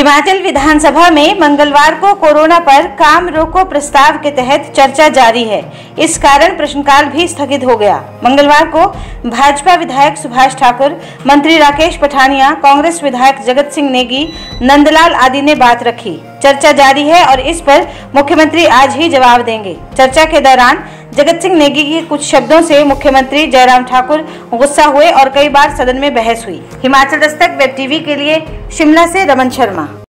हिमाचल विधानसभा में मंगलवार को कोरोना पर काम रोको प्रस्ताव के तहत चर्चा जारी है। इस कारण प्रश्नकाल भी स्थगित हो गया। मंगलवार को भाजपा विधायक सुभाष ठाकुर, मंत्री राकेश पठानिया, कांग्रेस विधायक जगत सिंह नेगी, नंदलाल आदि ने बात रखी। चर्चा जारी है और इस पर मुख्यमंत्री आज ही जवाब देंगे। चर्चा के दौरान जगत सिंह नेगी के कुछ शब्दों से मुख्यमंत्री जयराम ठाकुर गुस्सा हुए और कई बार सदन में बहस हुई। हिमाचल दस्तक वेब टीवी के लिए शिमला से रमन शर्मा।